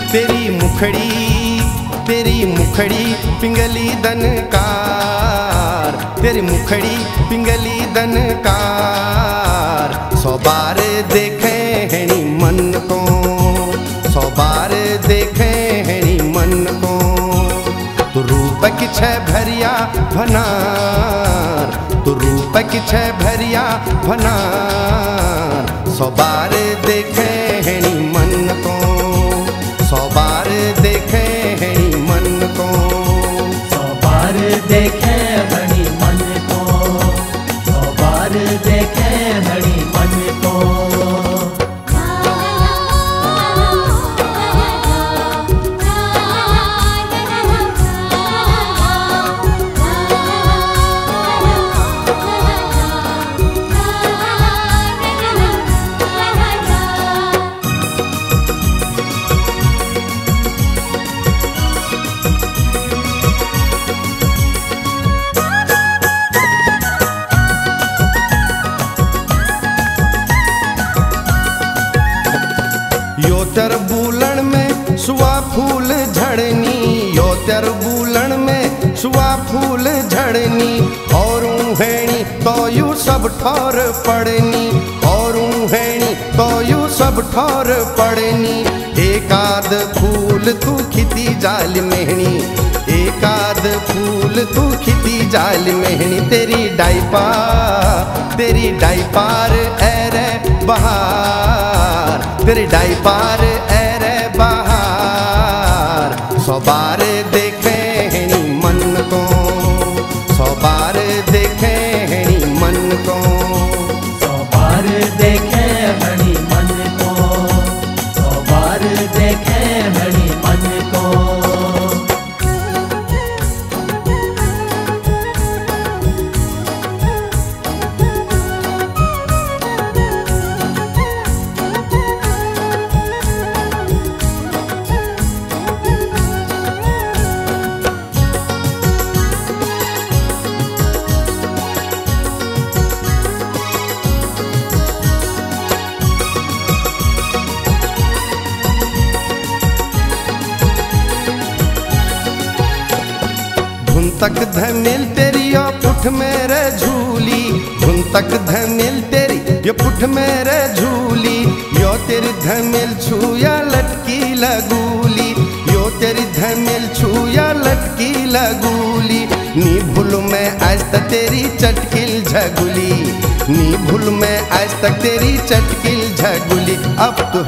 तेरी मुखड़ी पिंगली दनकार, तेरी मुखड़ी पिंगली दनकार। 100 बार देखे हैनी मन को, 100 बार देखे हैनी मन को। तू रूप की छह भरिया भनार, तू रूप की छह भरिया भनार। 100 बार देखे हैनी मन को, 100 बार देखे हैनी मन को। 100 बार देखे हनी मन को, 100 बार देखे हनी मन को। यो तेर बुलन में सुआ फूल झड़नी, यो तेर बुलन में सुआ फूल झड़नी। और हेणी तो यू सब ठौर पड़नी, और हेणी तो यू सब ठौर पड़नी। एकाद फूल तू खिती जाल मेहनी, एकाद फूल तू खिती जाल मेहनी। तेरी डाइपार एरे बहार, तेरी डाइपार एरे बहार। 100 बार देखे हैनी मन को, 100 बार देखे हैनी मन को। 100 बार देखे हनी मन को, 100 बार देखे हनी मन को। धुन तक धमिल तेरी यो पुठ मेरे झूली, धुन तक धमिल तेरी यो पुठ मेरे झूली। यो तेरी धमिल छुया लटकी लगूली, यो तेरी धमिल छुया लटकी लगूली। नी भूल में आज तक तेरी चटकिल झगुली, नी भूल में आज तक तेरी चटकिल झगुली। अब तो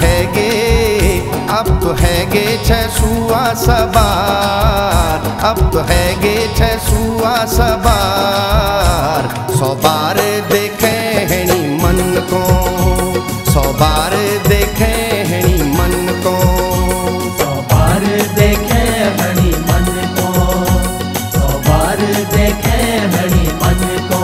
है गे 6 सुआ सवार, अब तो है गे 6 सुआ सवार। 100 बार देखे हैनी मन को, 100 बार देखे हैनी मन को। 100 बार देखे हनी मन को, 100 बार देखे हनी मन को।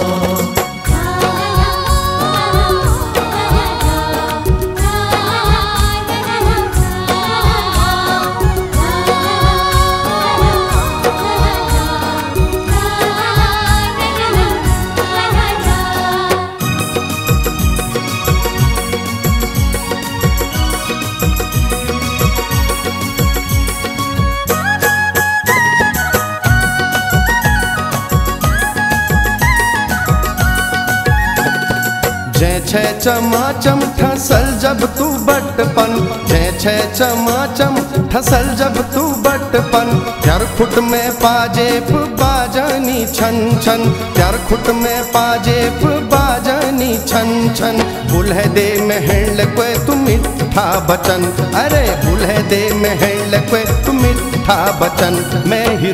जय छे चमाचम ठसल जब तू बटपन, जय छे चमाचम ठसल जब तू बटपन। 4 फुट में पाजेब बाजनी छन छन, 4 फुट में पाजेब बाजनी छन छन। बुल्हे दे महल कोई तू मिठा बचन, अरे बुल्हे दे महल कोई तू मिठा बचन। मैं ही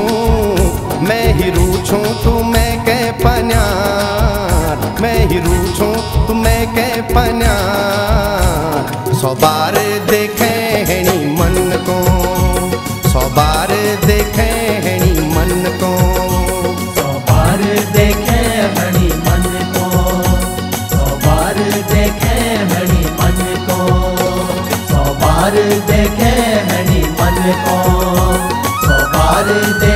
रूछूं तू मैं के पन्यार, मैं ही रूछूं तू मैं के पन्यार। 100 बार देखे हैनी मन को, 100 बार देखे हैनी मन को। 100 बार देखे हनी मन को, 100 बार देखे हनी मन को। 100 बार देखे हनी मन को, 100 बार